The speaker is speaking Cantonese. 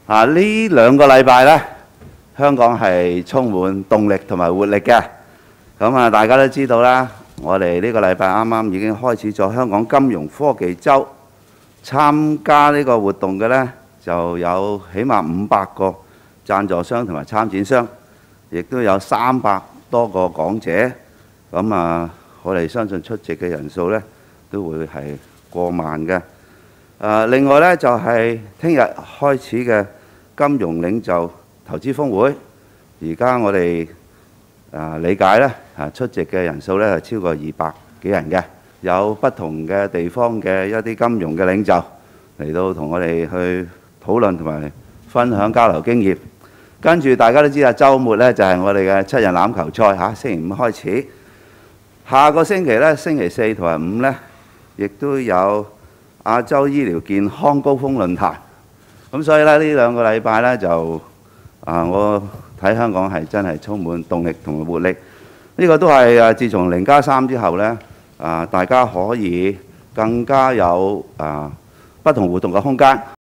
呢兩個禮拜呢，香港係充滿動力同埋活力嘅。咁大家都知道啦，我哋呢個禮拜啱啱已經開始咗香港金融科技周，參加呢個活動嘅呢，就有起碼500個贊助商同埋參展商，亦都有300多個講者。咁我哋相信出席嘅人數呢，都會係過萬嘅。另外呢，就係聽日開始嘅金融領袖投資峰會，而家我哋理解呢，出席嘅人數呢係超過200幾人嘅，有不同嘅地方嘅一啲金融嘅領袖嚟到同我哋去討論同埋分享交流經驗。跟住大家都知道，週末呢就係我哋嘅7人欖球賽嚇，星期5開始。下個星期呢，星期4同埋5呢，亦都有亞洲醫療健康高峰論壇。咁所以呢，呢兩個禮拜呢，就我睇香港係真係充滿動力同埋活力。呢個都係自從0+3之後呢，大家可以更加有不同活動嘅空間。